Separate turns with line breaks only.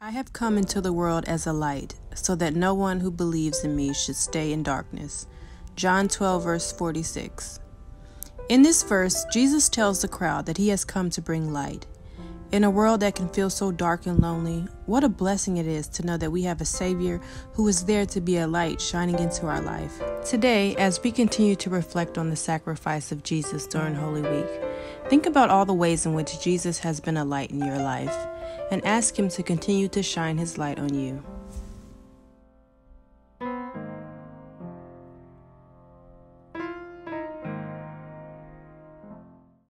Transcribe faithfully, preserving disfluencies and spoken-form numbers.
I have come into the world as a light, so that no one who believes in me should stay in darkness. John twelve, verse forty-six. In this verse, Jesus tells the crowd that he has come to bring light. In a world that can feel so dark and lonely, what a blessing it is to know that we have a Savior who is there to be a light shining into our life. Today, as we continue to reflect on the sacrifice of Jesus during Holy Week, think about all the ways in which Jesus has been a light in your life, and ask Him to continue to shine His light on you.